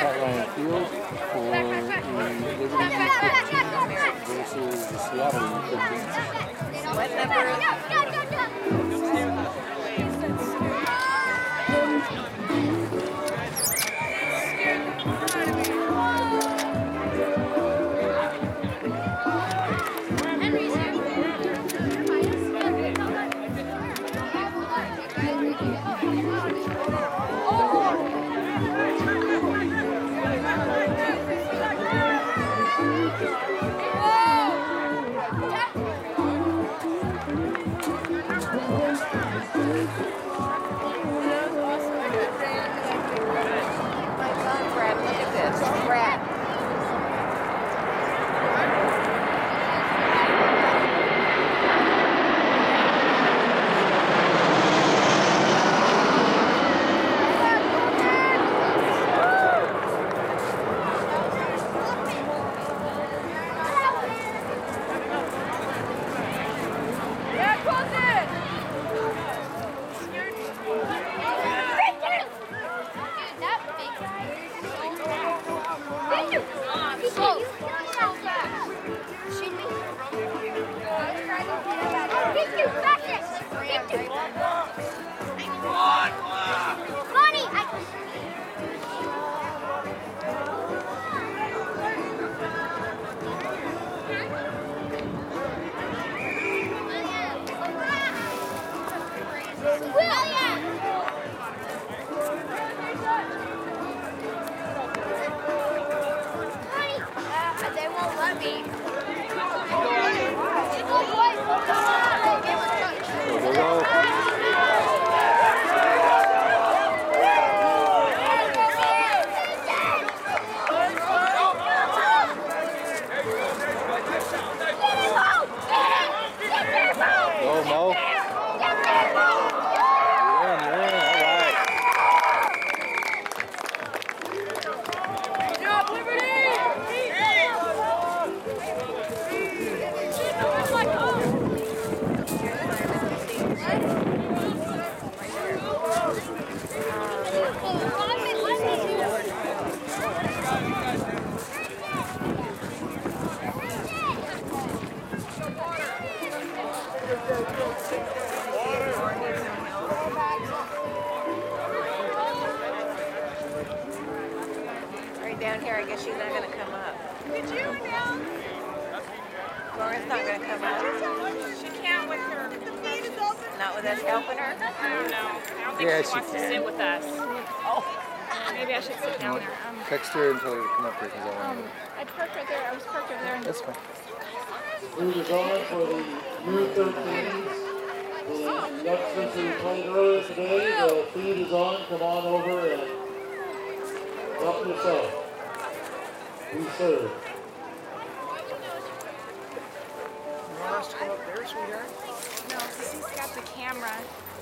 Ryan Field for the Liberty U-15 versus the Seattle U-15. What number? Down here, I guess she's not going to come up. Did you now? Lauren's not going to come up. She can't with her. The feed is open. Not with us helping her? I don't know. I don't think she wants to sit with us. Oh. Maybe I should sit down there. Text her and tell her to come up here because I want to. I parked right there. I was parked over there. That's fine. Food is on for the U-15s. The youngsters who played earlier today, the feed is on. Come on over and help yourself. We serve. You want us to come up there, sweetheart? No, because he's got the camera.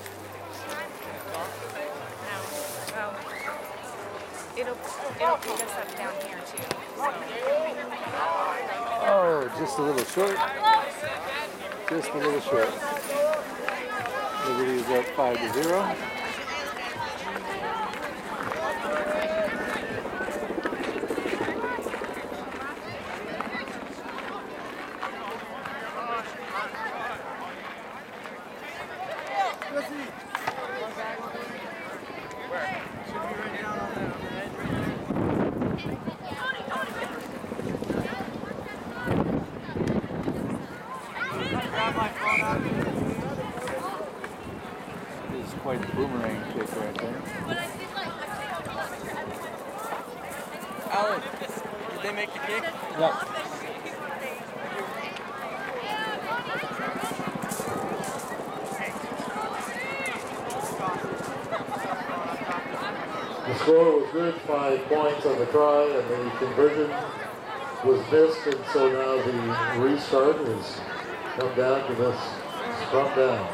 No. Well, it'll pick us up down here too. So. Oh, just a little short. Just a little short. Liberty is up 5-0. This is quite the boomerang kick right there. Alan, did they make the kick? Yeah. The score was good, 5 points on the try, and the conversion was missed, and so now the restart has come down to this scrum down.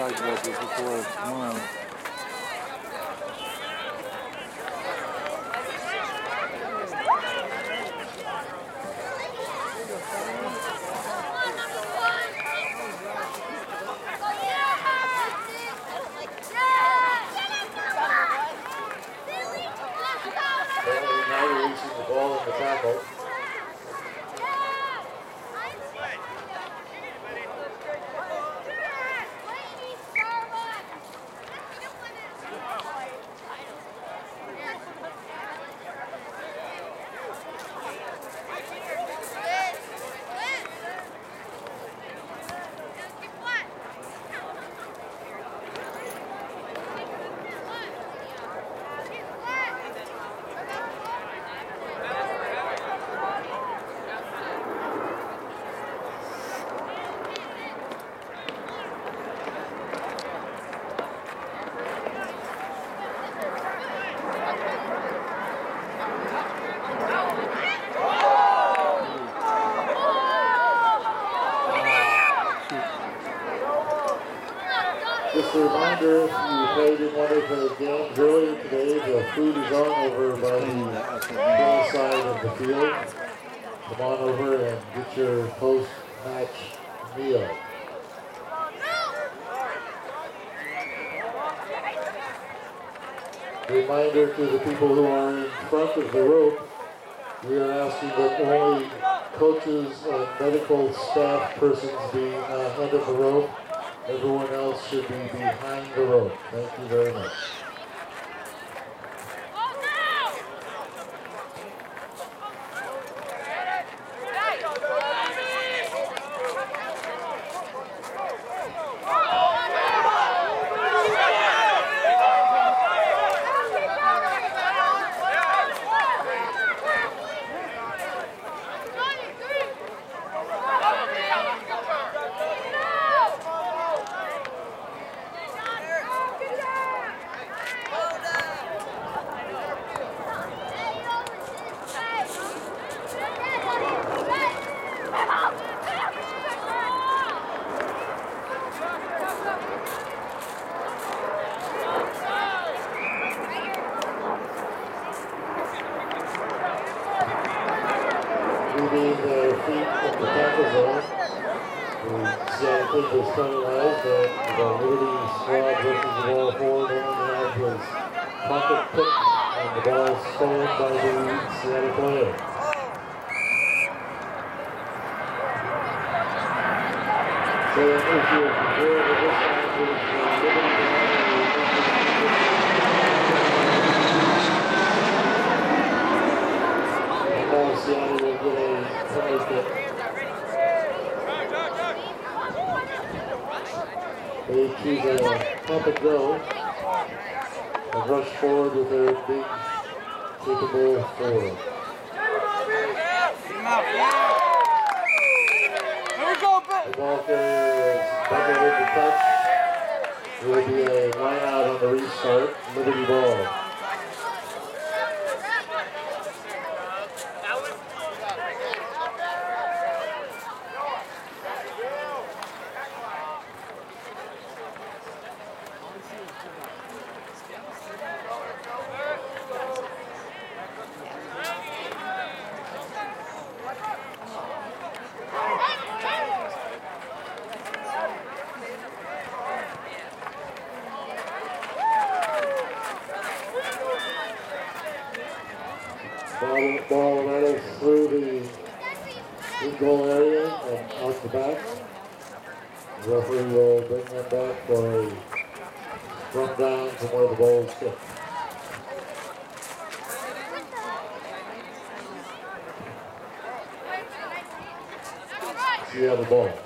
talked about this before. Tomorrow. Now releasing the ball in the tackle. Just a reminder, if you played in one of the games earlier today, the food is on over by the side of the field. Come on over and get your post-match meal. Reminder to the people who are in front of the rope, we are asking that only coaches and medical staff persons be ahead of the rope. Everyone else should be behind the rope. Thank you very much. Moving their feet from the tackle zone. The Seattle Clippers coming out, but the Liberty squad versus the ball forward only has his pocket pick, and the ball is stolen by the Seattle player. So if you compare with this time with the Liberty Seattle will get a penalty kick. They choose a pump and go and rush forward with their big, capable forward. The ball carrier is bundled into touch. There will be a line out on the restart. Liberty ball. Ball rattles through the in-goal area and out the back. The referee will bring them back for a run down from where the ball is kicked. So you have the ball.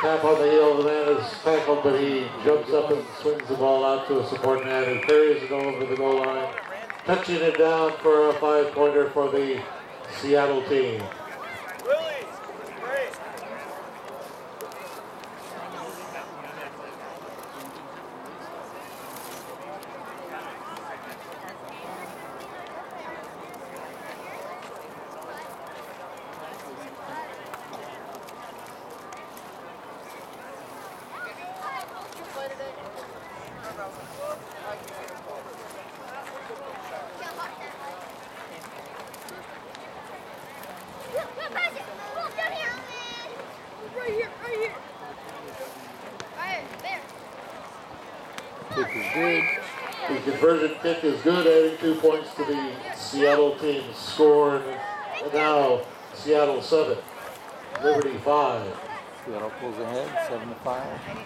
half on the heel. The man is tackled, but he jumps up and swings the ball out to a support man who carries it over the goal line, touching it down for a 5-pointer for the Seattle team. Kick is good. The conversion kick is good, adding 2 points to the Seattle team's score. And now Seattle 7, Liberty 5. Seattle pulls ahead, 7-5.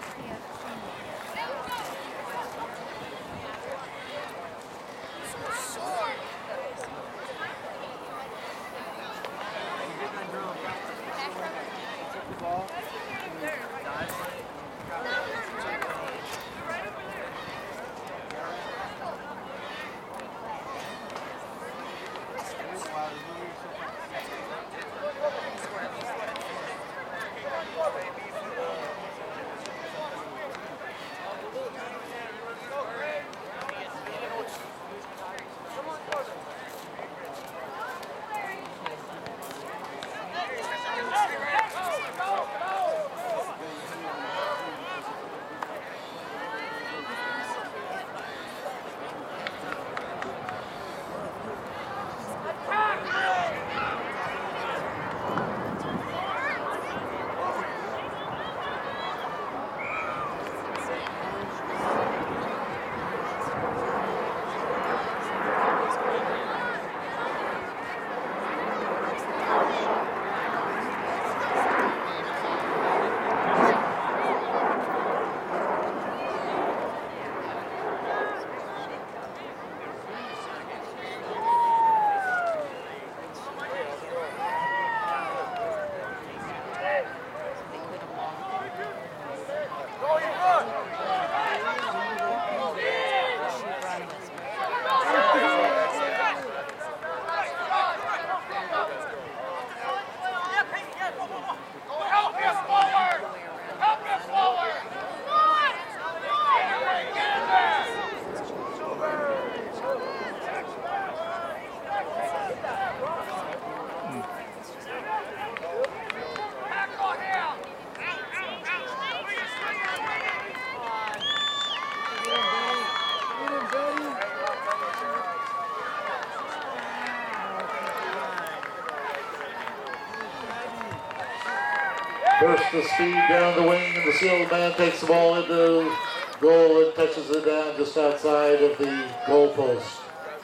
Bursts the speed down the wing, and the Seattle man takes the ball into goal and touches it down just outside of the goalpost.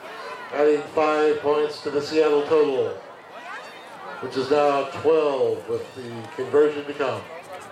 Adding 5 points to the Seattle total, which is now 12 with the conversion to come.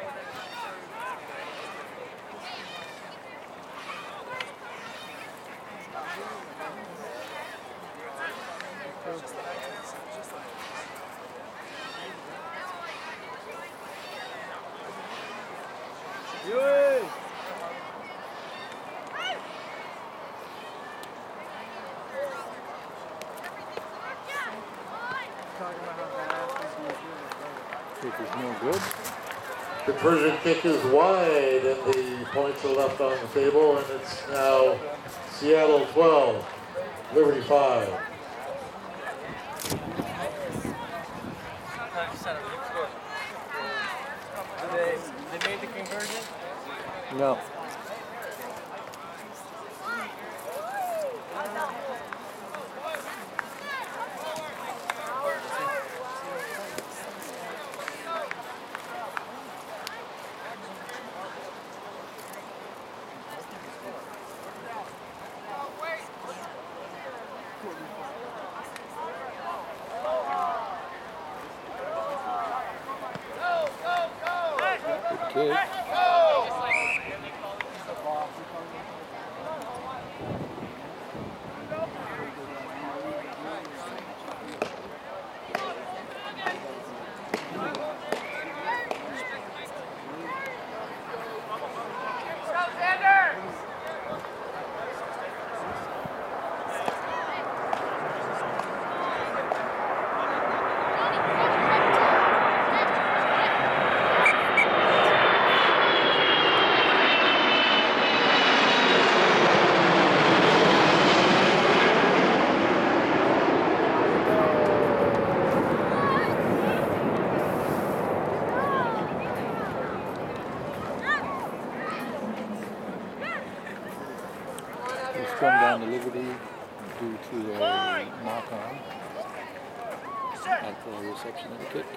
Kick is no good. Conversion kick is wide, and the points are left on the table, and it's now Seattle 12, Liberty 5. They made the conversion? No. Good kick. was thrown down to Liberty due to a knock-on at the reception of the kick.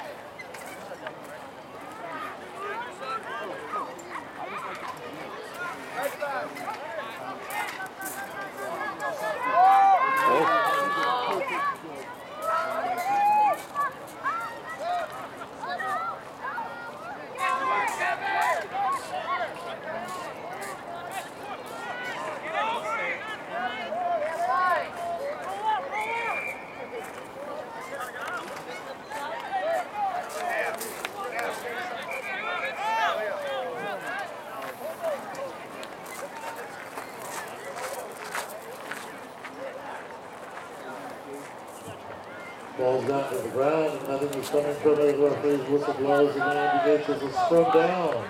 Ball's down to the ground, and nothing is coming from it. The referee's whistle blows, and that indicates it's a scrum down.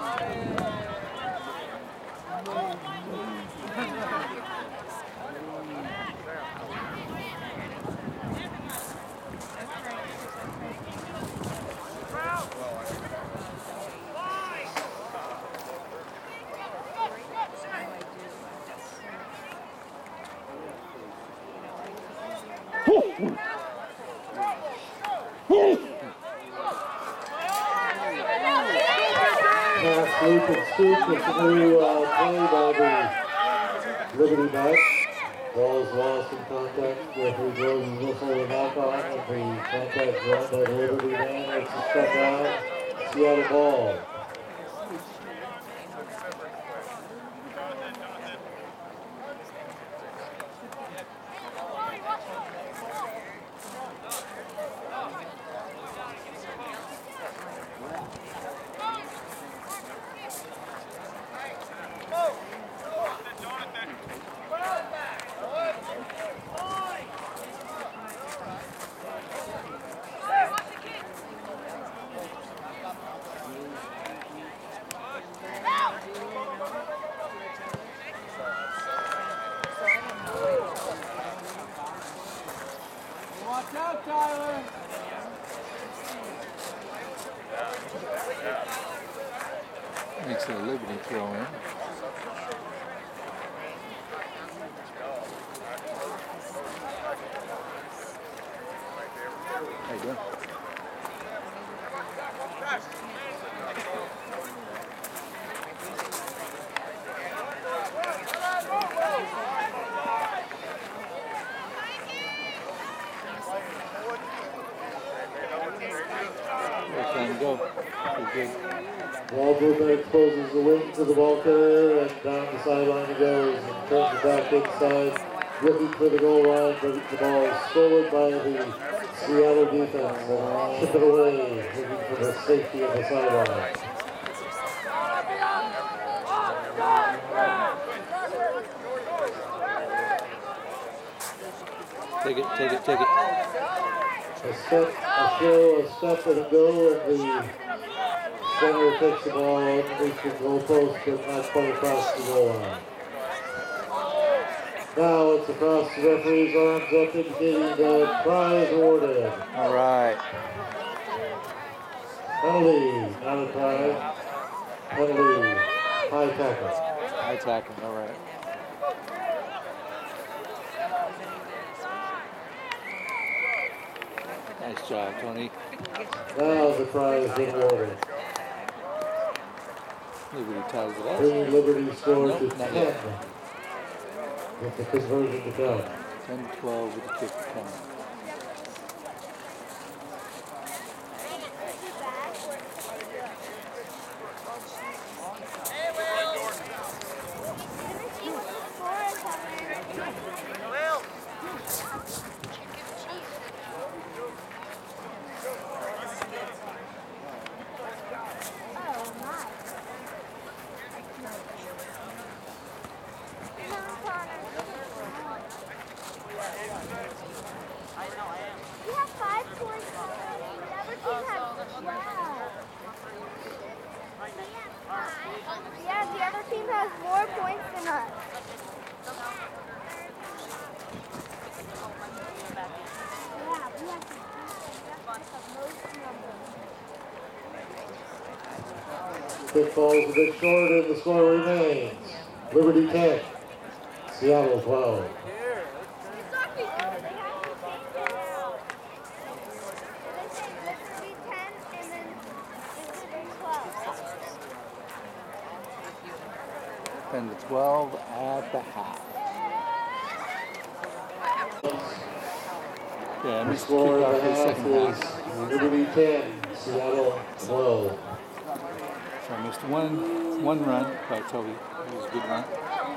Pass, loop, and scoop. It's a new play by the Liberty back. Ball's lost in contact. Referee blows his whistle to knock on, and the contact's run by the Liberty man. It's a step down. Seattle ball. Watch out, Tyler! Makes it a Liberty throw in. How you doing? Go. Good. Ball movement exposes the wing to the ball carrier, and down the sideline he goes and turns it back inside, looking for the goal line, but the ball is stolen by the Seattle defense and chip it away, looking for the safety of the sideline. Take it, take it, take it. A step, a show, a step, and a go, and the center takes the ball underneath the goalpost, but not quite across the goal line. Now it's across the referee's arms up, indicating the prize awarded. All right. Penalty, not a prize. Penalty, high tackle. High tackle, all right. Nice job, Tony. Now the prize awarded. Liberty ties it up. Bringing Liberty score Nope, to not 10 yet. with the conversion to count. 10-12 with the kick to count. Yeah, the other team has more points than us. Yeah, we have the most numbers. Kick falls a bit short and the score remains. Liberty 10, Seattle 12. And the 12 at the half. Yeah, The missed score kick of off the the half second half. is Liberty 10, Seattle 12. So I missed one run by Toby. It was a good run.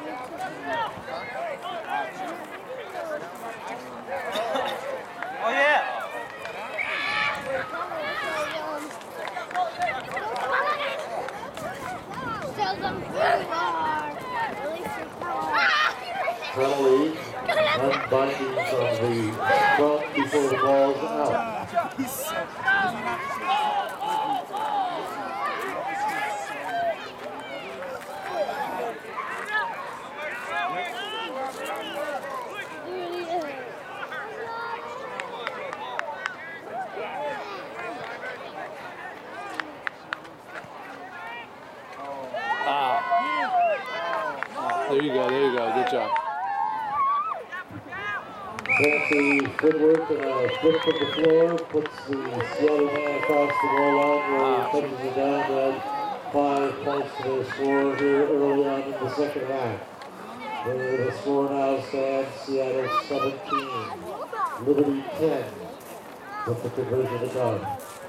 Oh yeah. Penalty, unbinding from the front before the ball's out. There you go, good job. Fancy footwork and a flip from the floor puts the Seattle man across the goal line where he touches it down to add 5 points to their score here early on in the second half. The score now stands Seattle 17, Liberty 10, with the conversion to come.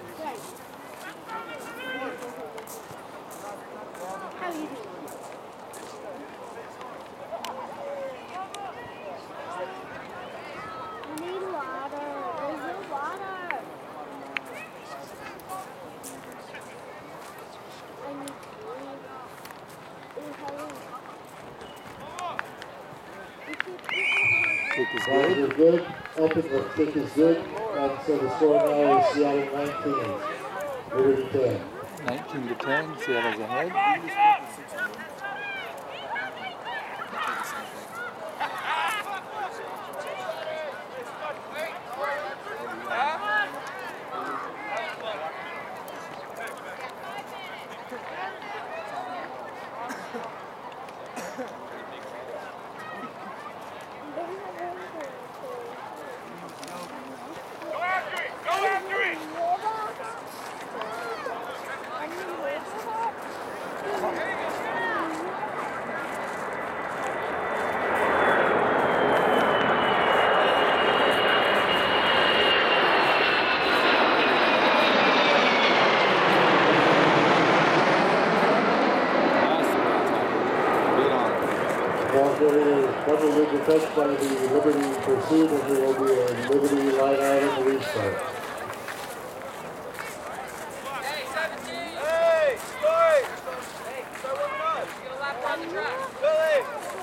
Kick is Guys good. are good. Epic the kick is good. And so the score now is Seattle 19, Liberty 10. 19 to 10, Seattle's ahead. Double good defense by the Liberty pursuit, and there will be a Liberty line out in the restart. Hey, 17! Hey, Story! Hey, start warming up. Get a lap on the track. Billy!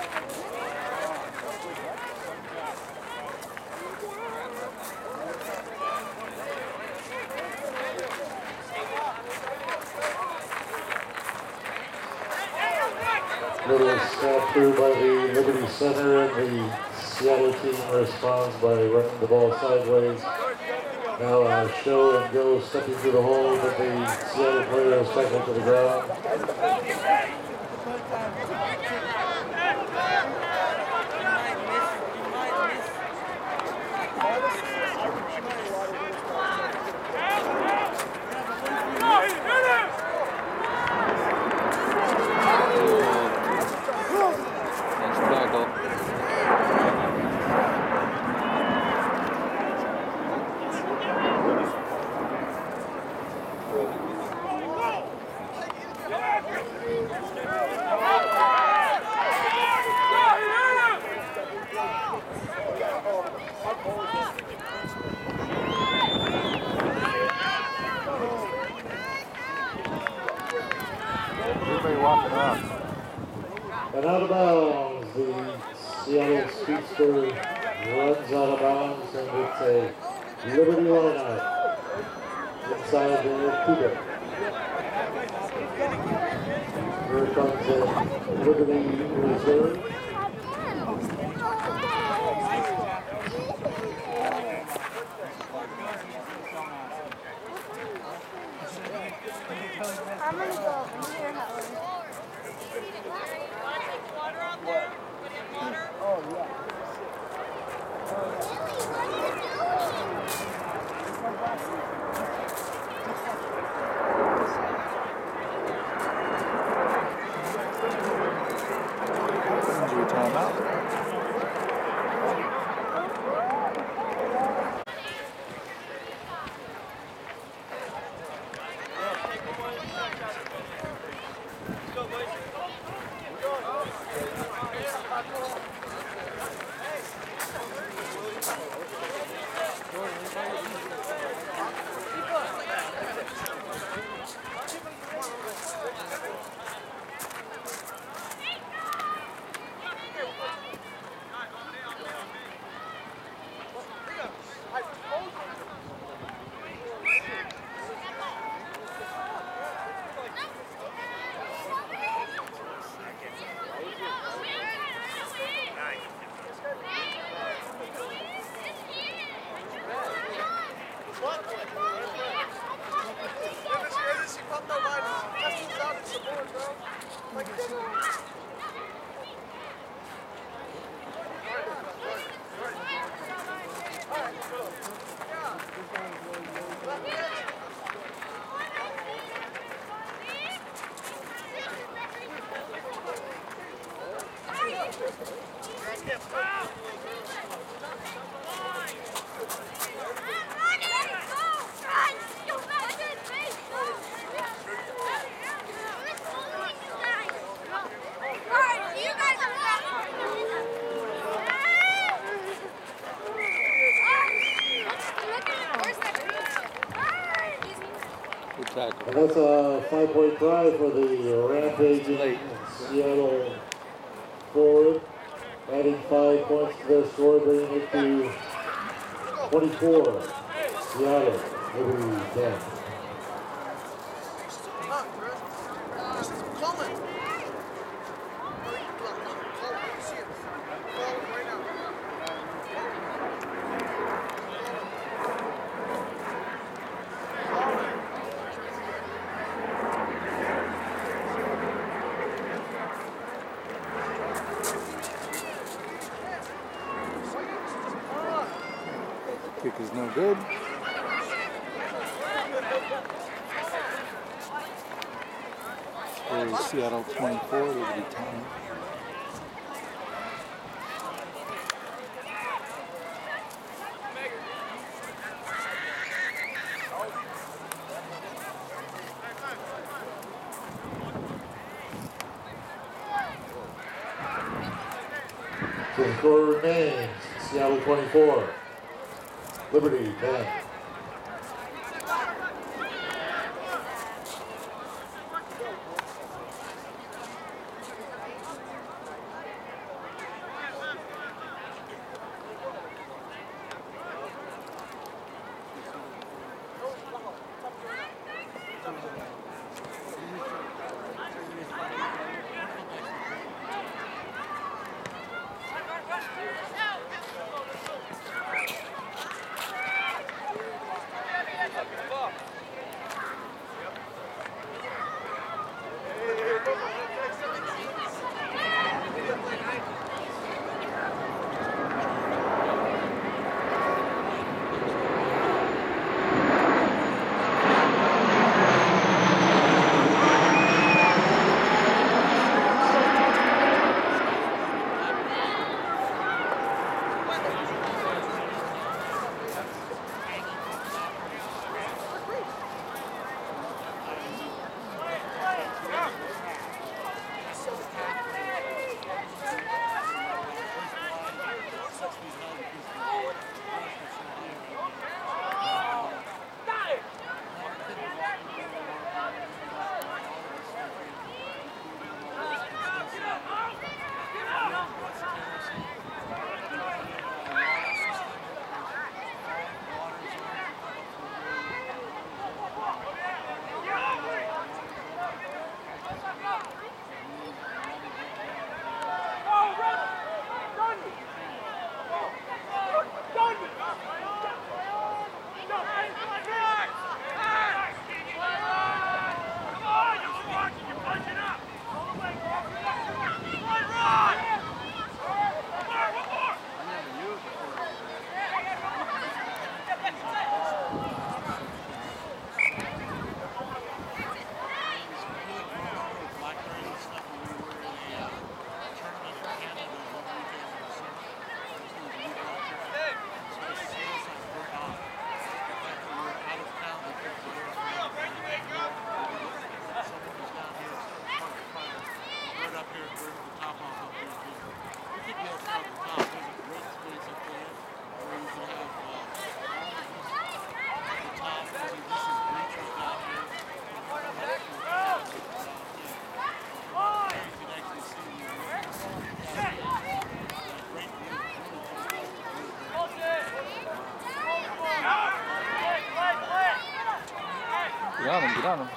Little snap through by the Liberty center, and the Seattle team responds by running the ball sideways. Now a show and go stepping through the hole, but the Seattle player is tackled to the ground. Everybody walking off. And out of bounds, the Seattle Speedster runs out of bounds, and it's a Liberty line out inside the Cuba. Here comes a Liberty reserve. I'm gonna go over here, Helen. Water out there? Water? Good tackle. And that's a 5-point try for the rampaging Seattle forward, adding 5 points to their score, bringing it to 24. Seattle, Liberty 10. Kick is no good. Score is Seattle 24, Liberty 10. So the score remains Seattle 24, Liberty 10. on him, get on him.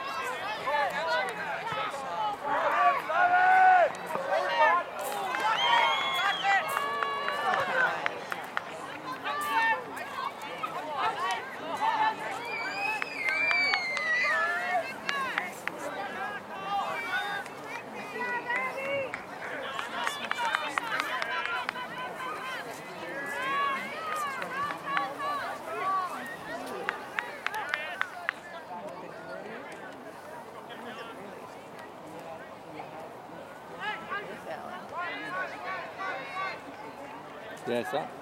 Yeah, it's up.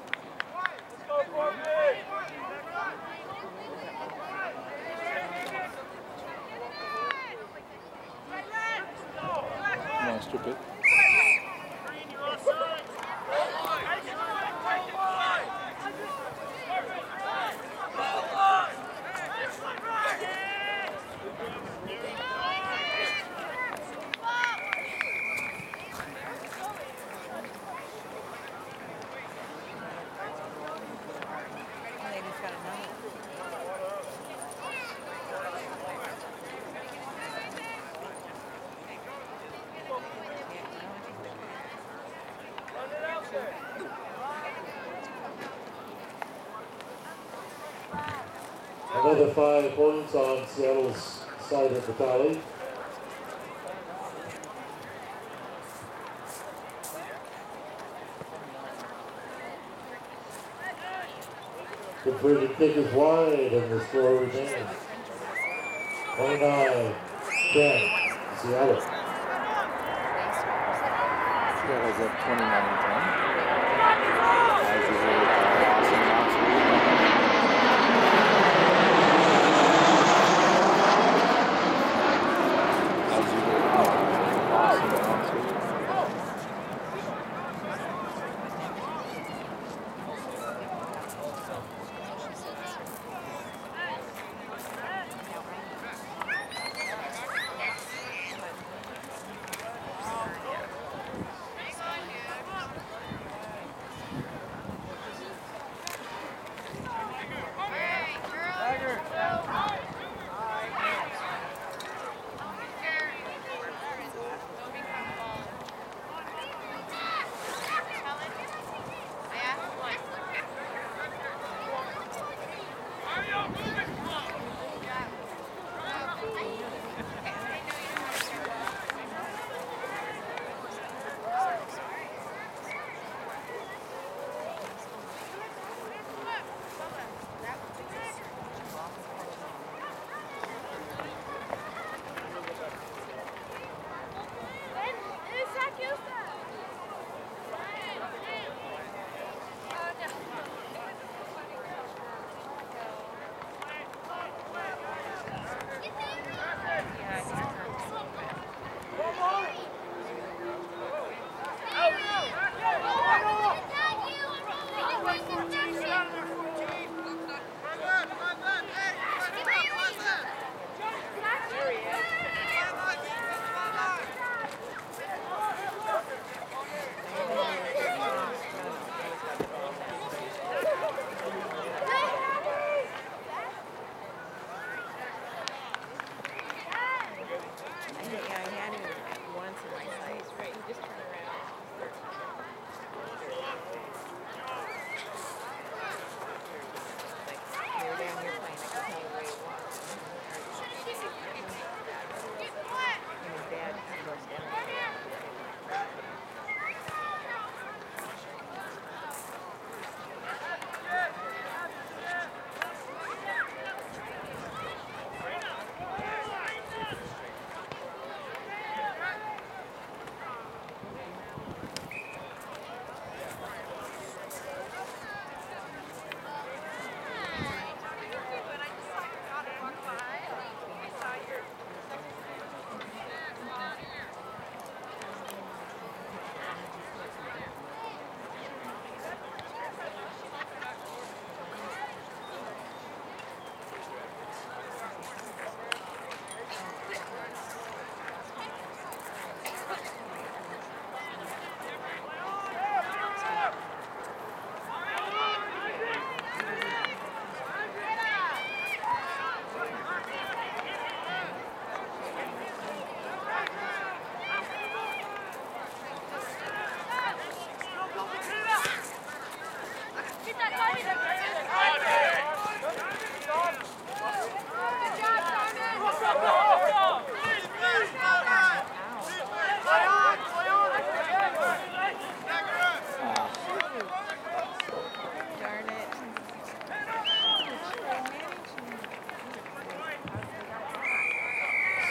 Come on, strip it. Lady's got another. Another 5 points on Seattle's side of the tally. Converted kick is wide and the score remains 29-10 Seattle. Seattle's up 29-10.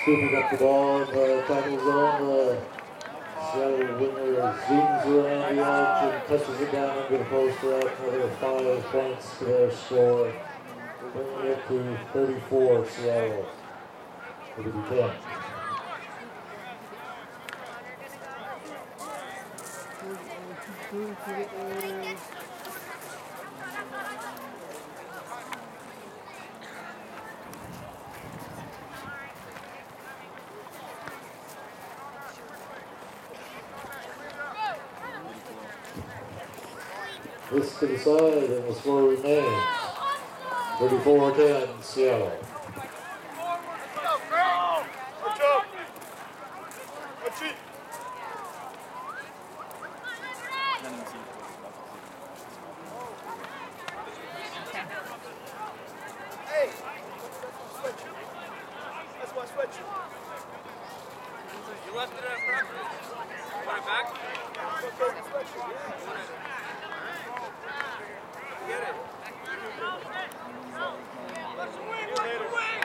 scooping up the ball in the tackle zone. Seattle winger zooms around the edge and touches it down under the post for another 5 points to their score, bringing it to 34 Seattle. It'll be 10. This to the side, and the score remains 34-10 Seattle. Hey! Switch. That's why I switch. You left it at practice. Want it back? Get it. Let's win, let's win!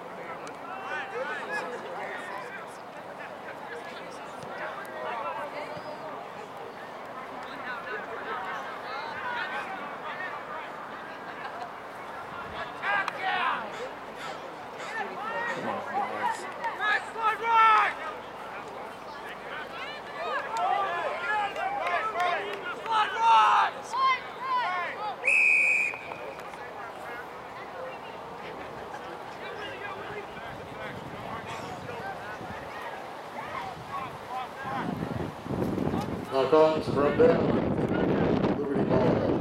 Knock-ons from down. Liberty ball.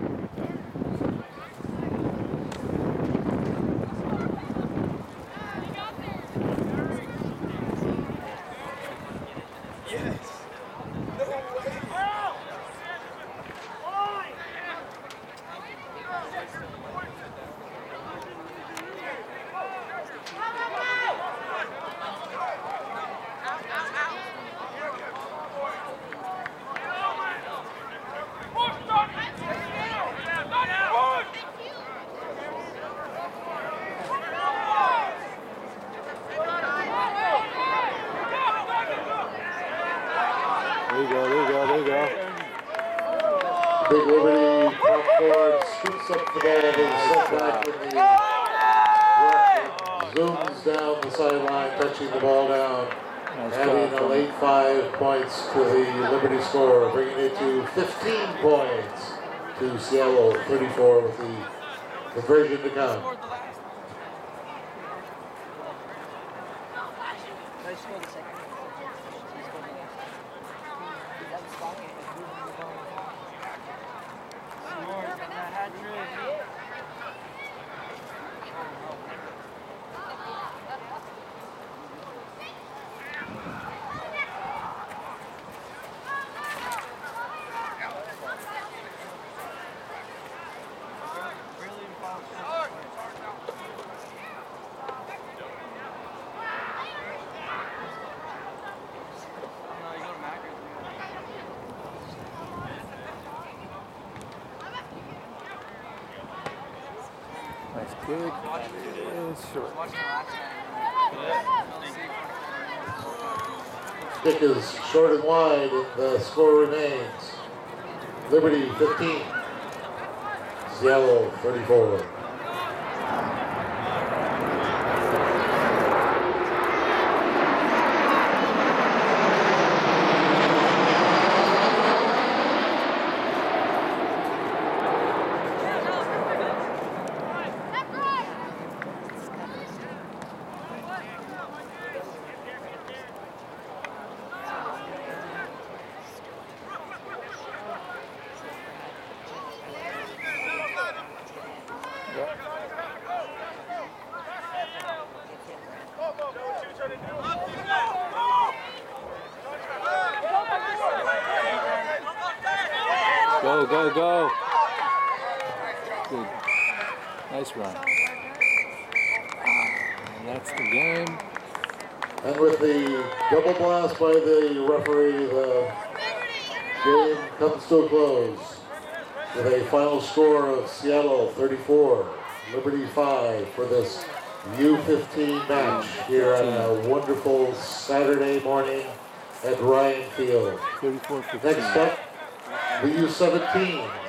Big Liberty top forward scoops up the ball, but set back in the zooms down the sideline, touching the ball down, adding a late 5 points to the Liberty score, bringing it to 15 points to Seattle, 34 with the conversion to come. Nice kick. It's short. Kick is short and wide, and the score remains Liberty 15, Seattle 34. Go, go, go. Good. Nice run. And that's the game. And with the double blast by the referee, the game comes to a close with a final score of Seattle 34, Liberty 5 for this U-15 match here on a wonderful Saturday morning at Ryan Field. 34-15. Next up, the U-17.